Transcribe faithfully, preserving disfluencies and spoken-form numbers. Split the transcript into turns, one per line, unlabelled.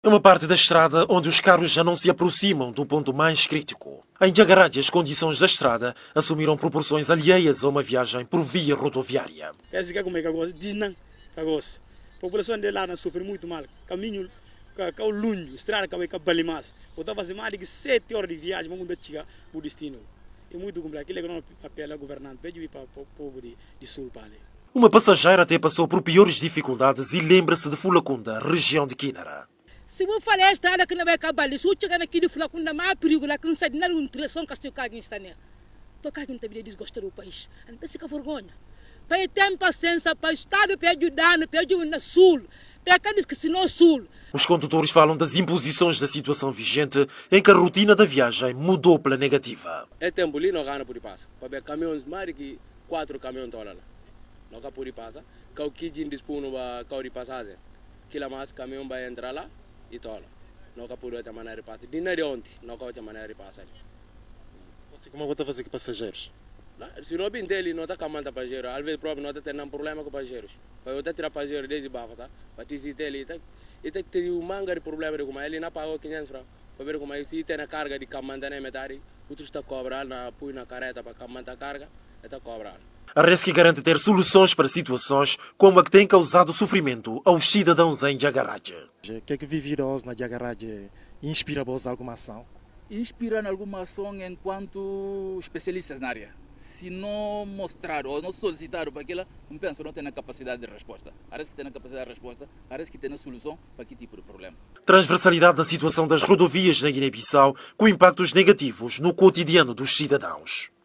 É uma parte da estrada onde os carros já não se aproximam do ponto mais crítico. Em Jagaraj, as condições da estrada assumiram proporções alheias a uma viagem por via rodoviária.
Esse que é como é que agora diz não, que agora a população de lá sofre muito mal. Caminho, que o lunho, estrada que é balimas. Eu estava fazendo mais de sete horas de viagem para onde chegar para o destino. É muito complexo. Aquilo é o papel da governante, pede para o povo de, de sul para ali.
Uma passageira até passou por piores dificuldades e lembra-se de Fulacunda, região de Quinara.
Se eu falar esta área que não vai acabar, se eu chegar aqui de Fulacunda, mais perigo lá que não sai de nada, uma direção que eu cago está nela. Estou cagando também desgostar do país. Não tem que vergonha. Para ter paciência, para o Estado, para ajudar, para ajudar no sul, para aqueles que se não sul.
Os condutores falam das imposições da situação vigente em que a rotina da viagem mudou pela negativa.
É tempo ali, não ganha por passar. Para ver caminhões, mais de quatro caminhões estão lá. Não dá por passar. Que o que diz dispõe para cair passagem. Que lá mais caminhão vai entrar lá e tal. Não dá por outra maneira de passar. De nada ontem, não dá outra maneira de passar.
Assim como eu vou fazer com passageiros?
Se não bem dele, não está camando passageiro. Às vezes próprio não está tendo problema com passageiros. Para eu tirar passageiro desde baixo, tá? Para te citar ele, e tem que ter um manga de problema de como ele não pagou quinhentos francs. Para ver como é se tem a carga de camanda na metade, outros está cobrando, põe na carreta para camanda a carga, está cobrando.
A RESC garante ter soluções para situações como a que tem causado sofrimento aos cidadãos em Jagaraj.
O que é que viveram na Jagaraj inspira-vos alguma ação?
Inspira alguma ação enquanto especialistas na área. Se não mostrar ou não solicitar para aquilo, não penso que não tem a capacidade de resposta. Parece que tem a capacidade de resposta, parece que tem a solução para que tipo de problema.
Transversalidade da situação das rodovias na Guiné-Bissau com impactos negativos no cotidiano dos cidadãos.